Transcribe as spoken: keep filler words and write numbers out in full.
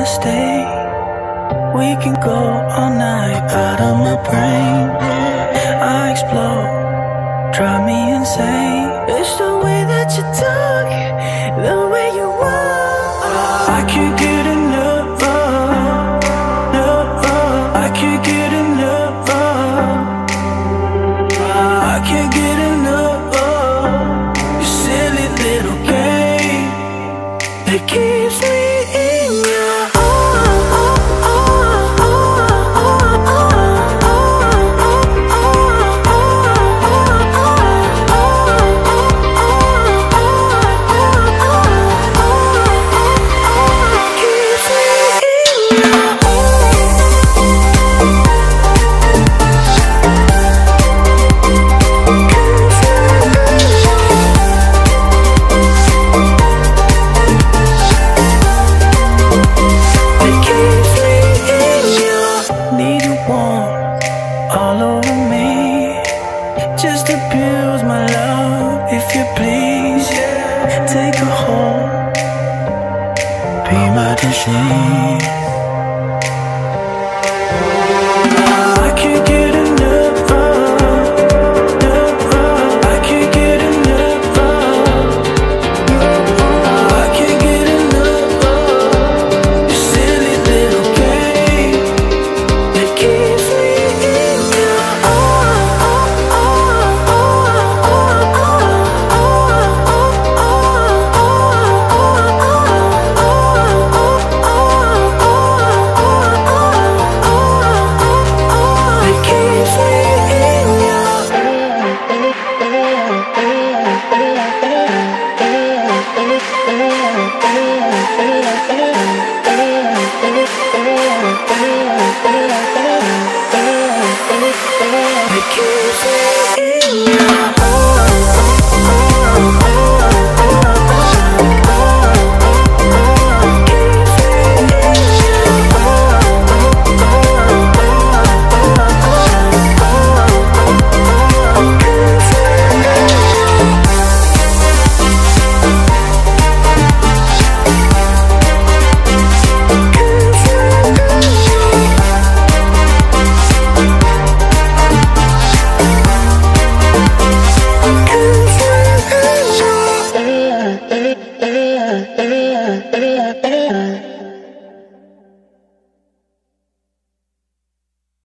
wanna stay. We can go all night, out of my brain. I explode, drive me insane. It's the way that you talk, the way you walk. I can't get enough, no, I can't get enough, I can't get enough. You silly little game that keeps me in your all over me, just abuse my love, if you please. Yeah. Take her home, be my disease. I can't get enough, I can't get enough, I can't get enough. You silly little game that keeps me. Yeah.